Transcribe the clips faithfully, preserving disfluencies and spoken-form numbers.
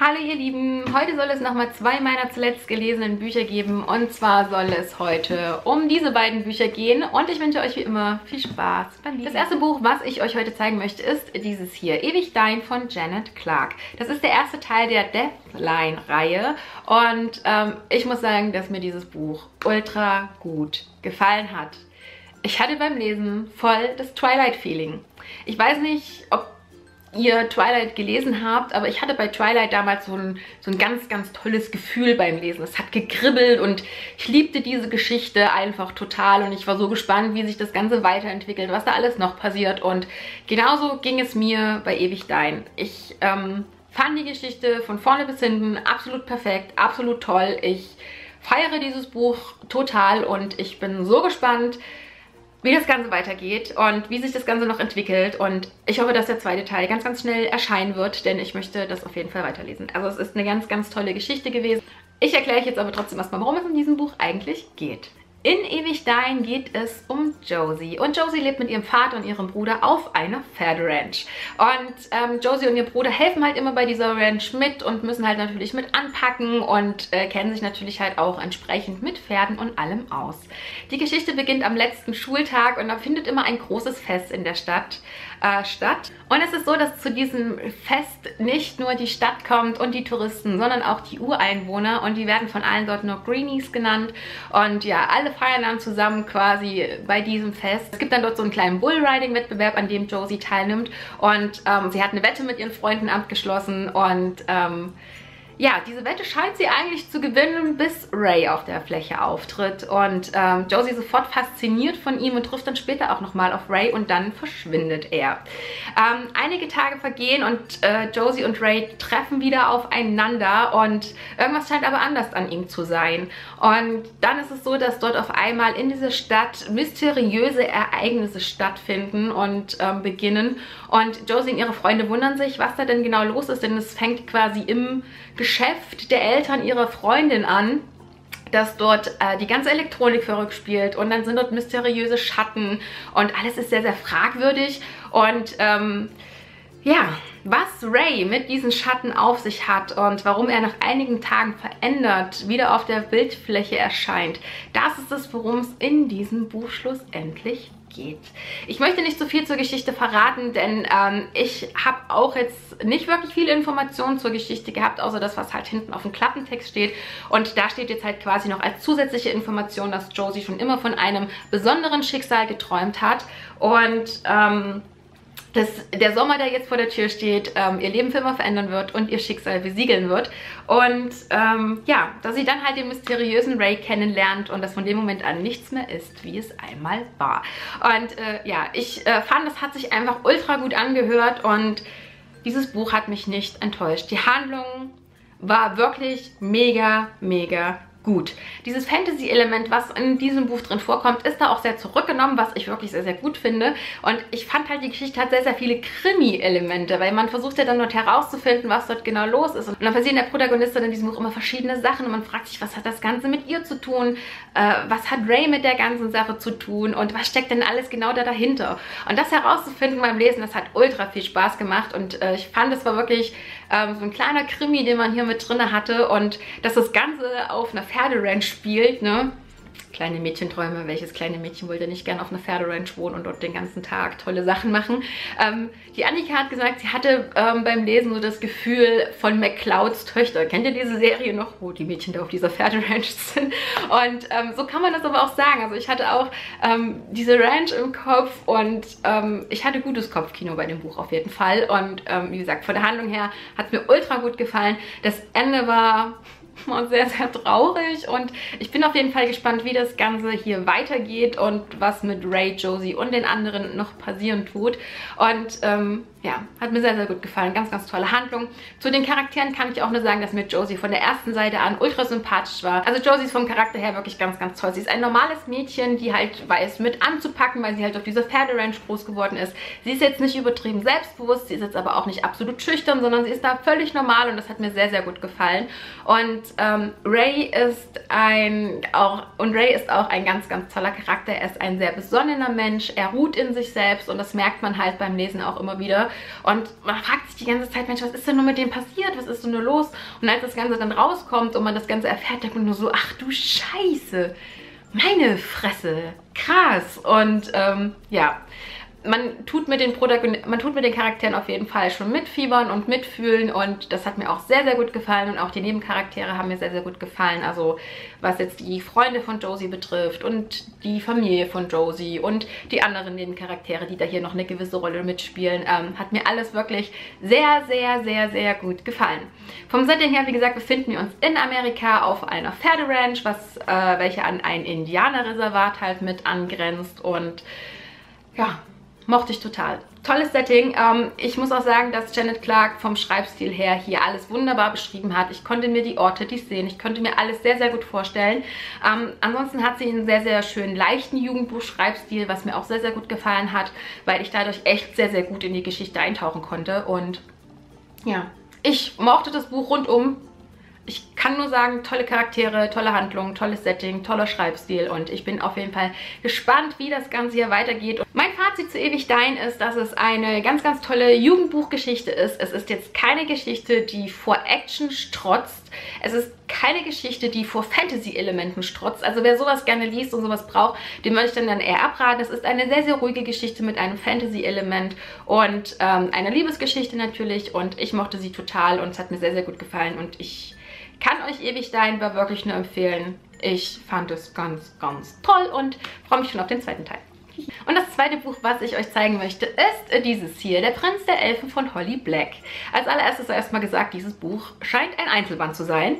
Hallo ihr Lieben, heute soll es nochmal zwei meiner zuletzt gelesenen Bücher geben und zwar soll es heute um diese beiden Bücher gehen und ich wünsche euch wie immer viel Spaß beim Lesen. Das erste Buch, was ich euch heute zeigen möchte, ist dieses hier, Ewig Dein von Janet Clarke. Das ist der erste Teil der Deathline-Reihe und ähm, ich muss sagen, dass mir dieses Buch ultra gut gefallen hat. Ich hatte beim Lesen voll das Twilight-Feeling. Ich weiß nicht, ob ihr Twilight gelesen habt, aber ich hatte bei Twilight damals so ein, so ein ganz, ganz tolles Gefühl beim Lesen. Es hat gekribbelt und ich liebte diese Geschichte einfach total und ich war so gespannt, wie sich das Ganze weiterentwickelt, was da alles noch passiert und genauso ging es mir bei Ewig Dein. Ich ähm, fand die Geschichte von vorne bis hinten absolut perfekt, absolut toll. Ich feiere dieses Buch total und ich bin so gespannt, wie das Ganze weitergeht und wie sich das Ganze noch entwickelt und ich hoffe, dass der zweite Teil ganz, ganz schnell erscheinen wird, denn ich möchte das auf jeden Fall weiterlesen. Also es ist eine ganz, ganz tolle Geschichte gewesen. Ich erkläre euch jetzt aber trotzdem erstmal, worum es in diesem Buch eigentlich geht. In Ewig Dein geht es um Josie und Josie lebt mit ihrem Vater und ihrem Bruder auf einer Pferderanch und ähm, Josie und ihr Bruder helfen halt immer bei dieser Ranch mit und müssen halt natürlich mit anpacken und äh, kennen sich natürlich halt auch entsprechend mit Pferden und allem aus. Die Geschichte beginnt am letzten Schultag und da findet immer ein großes Fest in der Stadt äh, statt und es ist so, dass zu diesem Fest nicht nur die Stadt kommt und die Touristen, sondern auch die Ureinwohner und die werden von allen dort nur Greenies genannt und ja, alle feiern dann zusammen quasi bei diesem Fest. Es gibt dann dort so einen kleinen Bullriding-Wettbewerb, an dem Josie teilnimmt und ähm, sie hat eine Wette mit ihren Freunden abgeschlossen und ähm, ja, diese Wette scheint sie eigentlich zu gewinnen, bis Ray auf der Fläche auftritt und ähm, Josie sofort fasziniert von ihm und trifft dann später auch nochmal auf Ray und dann verschwindet er. Ähm, einige Tage vergehen und äh, Josie und Ray treffen wieder aufeinander und irgendwas scheint aber anders an ihm zu sein. Und dann ist es so, dass dort auf einmal in dieser Stadt mysteriöse Ereignisse stattfinden und ähm, beginnen und Josie und ihre Freunde wundern sich, was da denn genau los ist, denn es fängt quasi im Geschäft der Eltern ihrer Freundin an, dass dort äh, die ganze Elektronik verrückt spielt und dann sind dort mysteriöse Schatten und alles ist sehr, sehr fragwürdig und ähm, ja, was Ray mit diesen Schatten auf sich hat und warum er nach einigen Tagen verändert wieder auf der Bildfläche erscheint, das ist es, worum es in diesem Buch schlussendlich geht. Ich möchte nicht so viel zur Geschichte verraten, denn ähm, ich habe auch jetzt nicht wirklich viele Informationen zur Geschichte gehabt, außer das, was halt hinten auf dem Klappentext steht. Und da steht jetzt halt quasi noch als zusätzliche Information, dass Josie schon immer von einem besonderen Schicksal geträumt hat und ähm, dass der Sommer, der jetzt vor der Tür steht, ähm, ihr Leben für immer verändern wird und ihr Schicksal besiegeln wird. Und ähm, ja, dass sie dann halt den mysteriösen Ray kennenlernt und dass von dem Moment an nichts mehr ist, wie es einmal war. Und äh, ja, ich äh, fand, das hat sich einfach ultra gut angehört und dieses Buch hat mich nicht enttäuscht. Die Handlung war wirklich mega, mega gut. Dieses Fantasy-Element, was in diesem Buch drin vorkommt, ist da auch sehr zurückgenommen, was ich wirklich sehr, sehr gut finde. Und ich fand halt, die Geschichte hat sehr, sehr viele Krimi-Elemente, weil man versucht ja dann dort herauszufinden, was dort genau los ist. Und dann passieren der Protagonistin in diesem Buch immer verschiedene Sachen und man fragt sich, was hat das Ganze mit ihr zu tun? Äh, was hat Ray mit der ganzen Sache zu tun? Und was steckt denn alles genau da dahinter? Und das herauszufinden beim Lesen, das hat ultra viel Spaß gemacht und äh, ich fand, es war wirklich ähm, so ein kleiner Krimi, den man hier mit drin hatte und dass das Ganze auf einer Pferderanch spielt, ne? Kleine Mädchenträume, welches kleine Mädchen wollte nicht gern auf einer Pferderanch wohnen und dort den ganzen Tag tolle Sachen machen. Ähm, die Annika hat gesagt, sie hatte ähm, beim Lesen so das Gefühl von McClouds Töchter. Kennt ihr diese Serie noch, wo die Mädchen da auf dieser Pferderanch sind? Und ähm, so kann man das aber auch sagen. Also ich hatte auch ähm, diese Ranch im Kopf und ähm, ich hatte gutes Kopfkino bei dem Buch auf jeden Fall. Und ähm, wie gesagt, von der Handlung her hat es mir ultra gut gefallen. Das Ende war und sehr, sehr traurig und ich bin auf jeden Fall gespannt, wie das Ganze hier weitergeht und was mit Ray, Josie und den anderen noch passieren tut und ähm, ja, hat mir sehr, sehr gut gefallen. Ganz, ganz tolle Handlung. Zu den Charakteren kann ich auch nur sagen, dass mir Josie von der ersten Seite an ultra sympathisch war. Also Josie ist vom Charakter her wirklich ganz, ganz toll. Sie ist ein normales Mädchen, die halt weiß, mit anzupacken, weil sie halt auf dieser Pferderanch groß geworden ist. Sie ist jetzt nicht übertrieben selbstbewusst, sie ist jetzt aber auch nicht absolut schüchtern, sondern sie ist da völlig normal und das hat mir sehr, sehr gut gefallen. Und ähm, Ray ist ein auch und Ray ist auch ein ganz, ganz toller Charakter. Er ist ein sehr besonnener Mensch, er ruht in sich selbst und das merkt man halt beim Lesen auch immer wieder. Und man fragt sich die ganze Zeit, Mensch, was ist denn nur mit dem passiert? Was ist denn nur los? Und als das Ganze dann rauskommt und man das Ganze erfährt, denkt man nur so, ach du Scheiße, meine Fresse, krass. Und ähm, ja, man tut mit den Protagon man tut mit den Charakteren auf jeden Fall schon mitfiebern und mitfühlen und das hat mir auch sehr, sehr gut gefallen und auch die Nebencharaktere haben mir sehr, sehr gut gefallen. Also was jetzt die Freunde von Josie betrifft und die Familie von Josie und die anderen Nebencharaktere, die da hier noch eine gewisse Rolle mitspielen, ähm, hat mir alles wirklich sehr, sehr, sehr, sehr gut gefallen. Vom Setting her, wie gesagt, befinden wir uns in Amerika auf einer Pferderanch, was, äh, welche an ein Indianerreservat halt mit angrenzt und ja, mochte ich total. Tolles Setting. Ähm, ich muss auch sagen, dass Janet Clarke vom Schreibstil her hier alles wunderbar beschrieben hat. Ich konnte mir die Orte, die Szenen, ich konnte mir alles sehr, sehr gut vorstellen. Ähm, ansonsten hat sie einen sehr, sehr schönen, leichten Jugendbuch-Schreibstil, was mir auch sehr, sehr gut gefallen hat, weil ich dadurch echt sehr, sehr gut in die Geschichte eintauchen konnte. Und ja, ich mochte das Buch rundum. Ich kann nur sagen, tolle Charaktere, tolle Handlung, tolles Setting, toller Schreibstil und ich bin auf jeden Fall gespannt, wie das Ganze hier weitergeht. Und mein Fazit zu Ewig Dein ist, dass es eine ganz, ganz tolle Jugendbuchgeschichte ist. Es ist jetzt keine Geschichte, die vor Action strotzt. Es ist keine Geschichte, die vor Fantasy-Elementen strotzt. Also wer sowas gerne liest und sowas braucht, dem würde ich dann, dann eher abraten. Es ist eine sehr, sehr ruhige Geschichte mit einem Fantasy-Element und ähm, einer Liebesgeschichte natürlich und ich mochte sie total und es hat mir sehr, sehr gut gefallen und ich kann euch Ewig Dein wirklich nur empfehlen. Ich fand es ganz, ganz toll und freue mich schon auf den zweiten Teil. Und das zweite Buch, was ich euch zeigen möchte, ist dieses hier, Der Prinz der Elfen von Holly Black. Als allererstes erstmal gesagt, dieses Buch scheint ein Einzelband zu sein.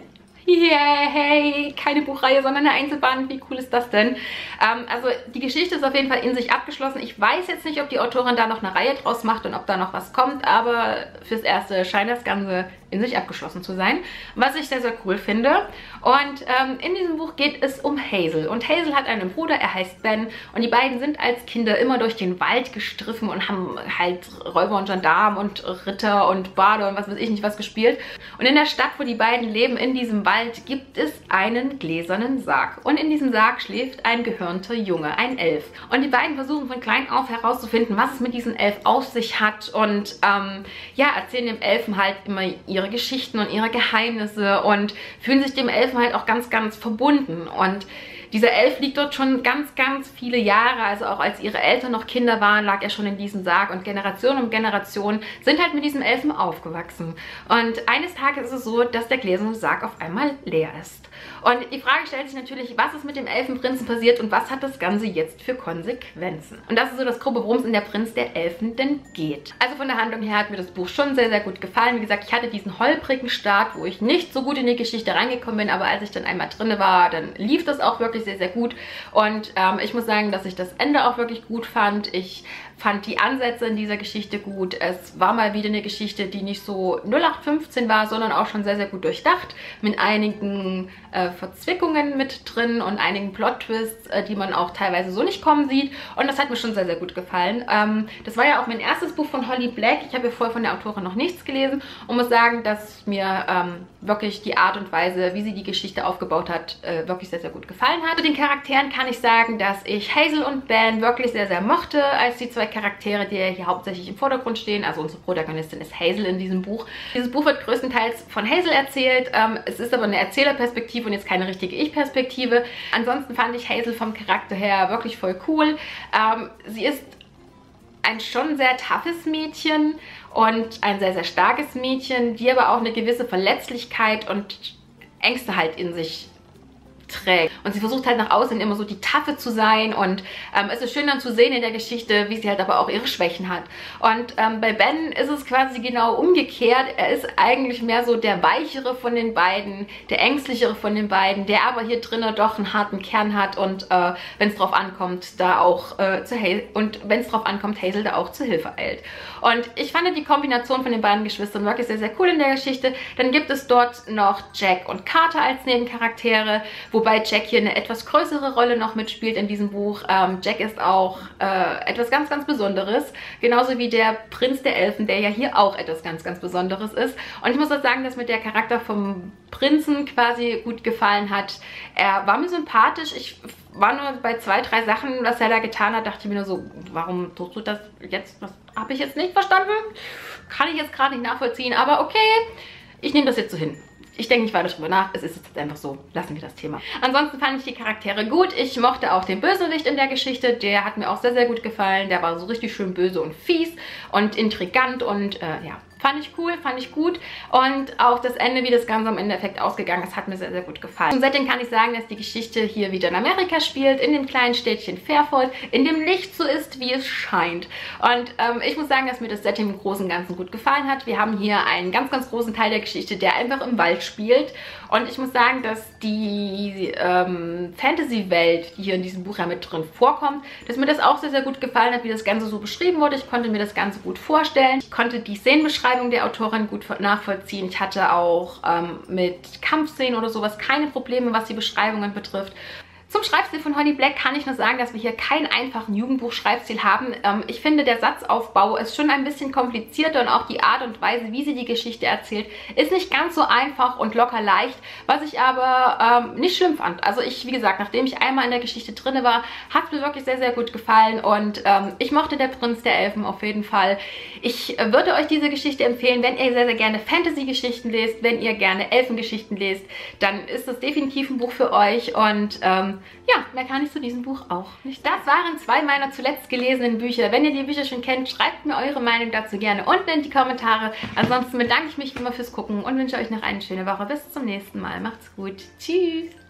Yay, keine Buchreihe, sondern eine Einzelband. Wie cool ist das denn? Ähm, also die Geschichte ist auf jeden Fall in sich abgeschlossen. Ich weiß jetzt nicht, ob die Autorin da noch eine Reihe draus macht und ob da noch was kommt, aber fürs Erste scheint das Ganze in sich abgeschlossen zu sein, was ich sehr, sehr cool finde. Und ähm, in diesem Buch geht es um Hazel. Und Hazel hat einen Bruder, er heißt Ben. Und die beiden sind als Kinder immer durch den Wald gestriffen und haben halt Räuber und Gendarmen und Ritter und Bade und was weiß ich nicht was gespielt. Und in der Stadt, wo die beiden leben, in diesem Wald, gibt es einen gläsernen Sarg. Und in diesem Sarg schläft ein gehörnter Junge, ein Elf. Und die beiden versuchen von klein auf herauszufinden, was es mit diesem Elf auf sich hat. Und ähm, ja, erzählen dem Elfen halt immer ihre Geschichten und ihre Geheimnisse und fühlen sich dem Elfen halt auch ganz, ganz verbunden. Und dieser Elf liegt dort schon ganz, ganz viele Jahre, also auch als ihre Eltern noch Kinder waren, lag er schon in diesem Sarg und Generation um Generation sind halt mit diesem Elfen aufgewachsen. Und eines Tages ist es so, dass der gläserne Sarg auf einmal leer ist. Und die Frage stellt sich natürlich, was ist mit dem Elfenprinzen passiert und was hat das Ganze jetzt für Konsequenzen? Und das ist so das grobe, worum es in Der Prinz der Elfen denn geht. Also von der Handlung her hat mir das Buch schon sehr, sehr gut gefallen. Wie gesagt, ich hatte diesen holprigen Start, wo ich nicht so gut in die Geschichte reingekommen bin, aber als ich dann einmal drin war, dann lief das auch wirklich sehr, sehr gut. Und ähm, ich muss sagen, dass ich das Ende auch wirklich gut fand. Ich fand die Ansätze in dieser Geschichte gut. Es war mal wieder eine Geschichte, die nicht so null acht fünfzehn war, sondern auch schon sehr, sehr gut durchdacht. Mit einigen äh, Verzwickungen mit drin und einigen Plot-Twists, äh, die man auch teilweise so nicht kommen sieht. Und das hat mir schon sehr, sehr gut gefallen. Ähm, das war ja auch mein erstes Buch von Holly Black. Ich habe ja vorher von der Autorin noch nichts gelesen und muss sagen, dass mir ähm, wirklich die Art und Weise, wie sie die Geschichte aufgebaut hat, äh, wirklich sehr, sehr gut gefallen hat. Zu den Charakteren kann ich sagen, dass ich Hazel und Ben wirklich sehr, sehr mochte als die zwei Charaktere, die hier hauptsächlich im Vordergrund stehen. Also unsere Protagonistin ist Hazel in diesem Buch. Dieses Buch wird größtenteils von Hazel erzählt. Ähm, es ist aber eine Erzählerperspektive und jetzt keine richtige Ich-Perspektive. Ansonsten fand ich Hazel vom Charakter her wirklich voll cool. Ähm, sie ist ein schon sehr toughes Mädchen und ein sehr, sehr starkes Mädchen, die aber auch eine gewisse Verletzlichkeit und Ängste halt in sich trägt. Und sie versucht halt nach außen immer so die Taffe zu sein und ähm, es ist schön dann zu sehen in der Geschichte, wie sie halt aber auch ihre Schwächen hat. Und ähm, bei Ben ist es quasi genau umgekehrt. Er ist eigentlich mehr so der weichere von den beiden, der ängstlichere von den beiden, der aber hier drinnen doch einen harten Kern hat und äh, wenn es drauf ankommt, da auch äh, zu Hazel und wenn es drauf ankommt, Hazel da auch zu Hilfe eilt. Und ich fand die Kombination von den beiden Geschwistern wirklich sehr, sehr cool in der Geschichte. Dann gibt es dort noch Jack und Carter als Nebencharaktere, wo wobei Jack hier eine etwas größere Rolle noch mitspielt in diesem Buch. Ähm, Jack ist auch äh, etwas ganz, ganz Besonderes, genauso wie der Prinz der Elfen, der ja hier auch etwas ganz, ganz Besonderes ist. Und ich muss auch sagen, dass mir der Charakter vom Prinzen quasi gut gefallen hat. Er war mir sympathisch. Ich war nur bei zwei, drei Sachen, was er da getan hat, dachte ich mir nur so, warum tust du das jetzt? Das habe ich jetzt nicht verstanden. Kann ich jetzt gerade nicht nachvollziehen, aber okay, ich nehme das jetzt so hin. Ich denke nicht weiter drüber nach, es ist jetzt einfach so, lassen wir das Thema. Ansonsten fand ich die Charaktere gut. Ich mochte auch den Bösewicht in der Geschichte, der hat mir auch sehr, sehr gut gefallen. Der war so richtig schön böse und fies und intrigant und äh, ja, fand ich cool, fand ich gut. Und auch das Ende, wie das Ganze am Endeffekt ausgegangen ist, hat mir sehr, sehr gut gefallen. Zum Setting kann ich sagen, dass die Geschichte hier wieder in Amerika spielt, in dem kleinen Städtchen Fairfield, in dem Licht so ist, wie es scheint. Und ähm, ich muss sagen, dass mir das Setting im Großen und Ganzen gut gefallen hat. Wir haben hier einen ganz, ganz großen Teil der Geschichte, der einfach im Wald spielt. Und ich muss sagen, dass die ähm, Fantasy-Welt, die hier in diesem Buch ja mit drin vorkommt, dass mir das auch sehr, sehr gut gefallen hat, wie das Ganze so beschrieben wurde. Ich konnte mir das Ganze gut vorstellen. Ich konnte die Szenenbeschreibung der Autorin gut nachvollziehen. Ich hatte auch ähm, mit Kampfszenen oder sowas keine Probleme, was die Beschreibungen betrifft. Zum Schreibstil von Holly Black kann ich nur sagen, dass wir hier keinen einfachen Jugendbuch-Schreibstil haben. Ähm, ich finde, der Satzaufbau ist schon ein bisschen komplizierter und auch die Art und Weise, wie sie die Geschichte erzählt, ist nicht ganz so einfach und locker leicht, was ich aber ähm, nicht schlimm fand. Also ich, wie gesagt, nachdem ich einmal in der Geschichte drin war, hat es mir wirklich sehr, sehr gut gefallen und ähm, ich mochte Der Prinz der Elfen auf jeden Fall. Ich äh, würde euch diese Geschichte empfehlen, wenn ihr sehr, sehr gerne Fantasy-Geschichten lest, wenn ihr gerne Elfengeschichten lest, dann ist das definitiv ein Buch für euch und ähm, ja, mehr kann ich zu diesem Buch auch nicht. Das waren zwei meiner zuletzt gelesenen Bücher. Wenn ihr die Bücher schon kennt, schreibt mir eure Meinung dazu gerne unten in die Kommentare. Ansonsten bedanke ich mich immer fürs Gucken und wünsche euch noch eine schöne Woche. Bis zum nächsten Mal. Macht's gut. Tschüss.